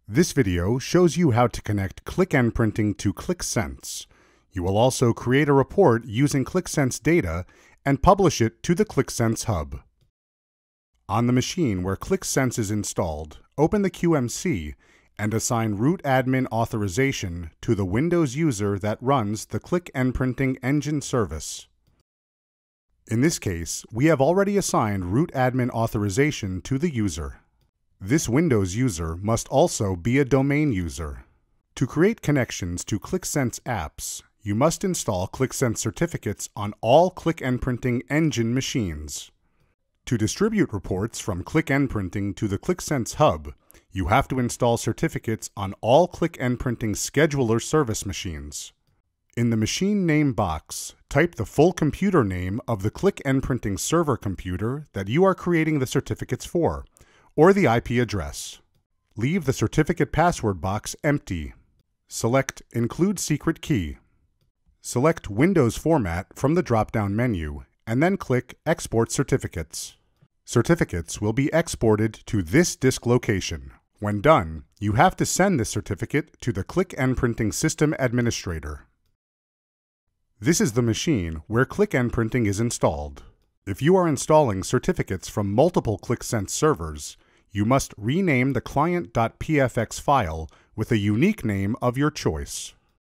This video shows you how to connect Qlik NPrinting to Qlik Sense. You will also create a report using Qlik Sense data and publish it to the Qlik Sense Hub. On the machine where Qlik Sense is installed, open the QMC and assign root admin authorization to the Windows user that runs the Qlik NPrinting engine service. In this case, we have already assigned root admin authorization to the user. This Windows user must also be a domain user. To create connections to Qlik Sense apps, you must install Qlik Sense certificates on all Qlik NPrinting engine machines. To distribute reports from Qlik NPrinting to the Qlik Sense Hub, you have to install certificates on all Qlik NPrinting scheduler service machines. In the machine name box, type the full computer name of the Qlik NPrinting server computer that you are creating the certificates for, or the IP address. Leave the certificate password box empty. Select Include Secret Key. Select Windows Format from the drop-down menu, and then click Export Certificates. Certificates will be exported to this disk location. When done, you have to send this certificate to the Qlik NPrinting System Administrator. This is the machine where Qlik NPrinting is installed. If you are installing certificates from multiple Qlik Sense servers, you must rename the client.pfx file with a unique name of your choice.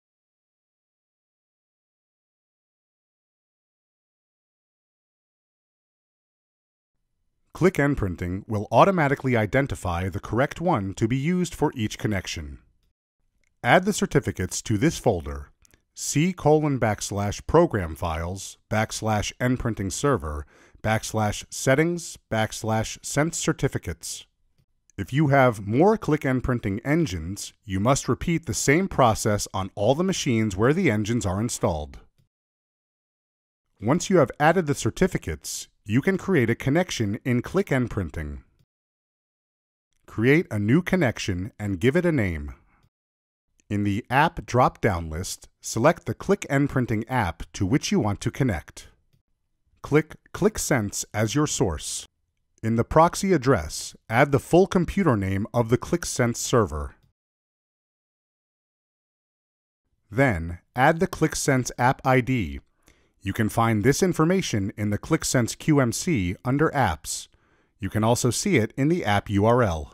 Qlik NPrinting will automatically identify the correct one to be used for each connection. Add the certificates to this folder, C:\program files \nprinting server \settings \sense certificates. If you have more Qlik NPrinting engines, you must repeat the same process on all the machines where the engines are installed. Once you have added the certificates, you can create a connection in Qlik NPrinting. Create a new connection and give it a name. In the App drop-down list, select the Qlik NPrinting app to which you want to connect. Click Qlik Sense as your source. In the proxy address, add the full computer name of the Qlik Sense server. Then, add the Qlik Sense app ID. You can find this information in the Qlik Sense QMC under Apps. You can also see it in the app URL.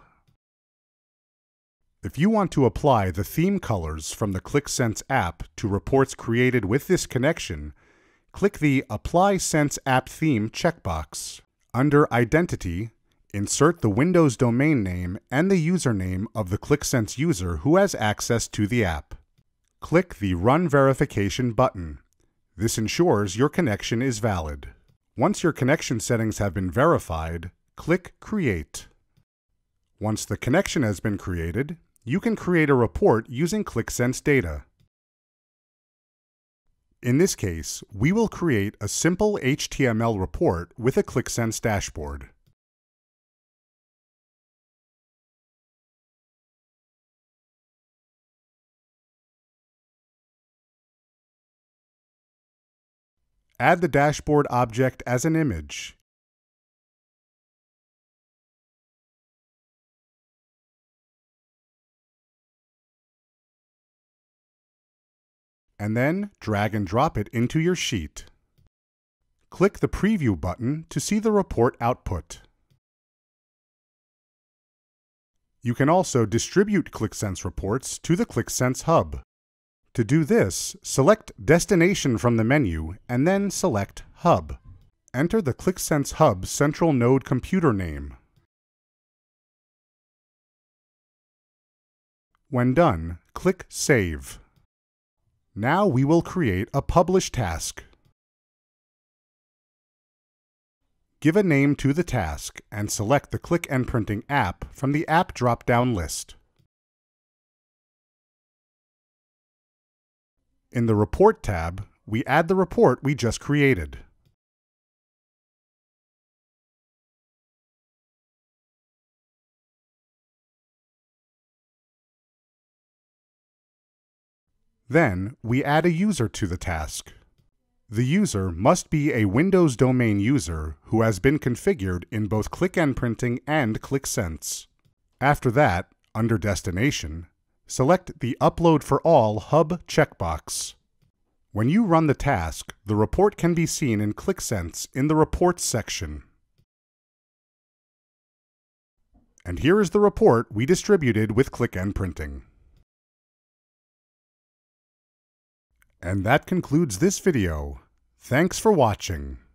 If you want to apply the theme colors from the Qlik Sense app to reports created with this connection, click the Apply Sense App Theme checkbox. Under Identity, insert the Windows domain name and the username of the Qlik Sense user who has access to the app. Click the Run Verification button. This ensures your connection is valid. Once your connection settings have been verified, click Create. Once the connection has been created, you can create a report using Qlik Sense data. In this case, we will create a simple HTML report with a Qlik Sense dashboard. Add the dashboard object as an image. And then drag and drop it into your sheet. Click the Preview button to see the report output. You can also distribute Qlik Sense reports to the Qlik Sense Hub. To do this, select Destination from the menu and then select Hub. Enter the Qlik Sense Hub central node computer name. When done, click Save. Now we will create a Publish task. Give a name to the task and select the Qlik NPrinting app from the App drop-down list. In the Report tab, we add the report we just created. Then, we add a user to the task. The user must be a Windows domain user who has been configured in both Qlik NPrinting and Qlik Sense. After that, Under Destination, select the Upload for All Hub checkbox. When you run the task, the report can be seen in Qlik Sense in the Reports section. And here is the report we distributed with Qlik NPrinting. And that concludes this video. Thanks for watching.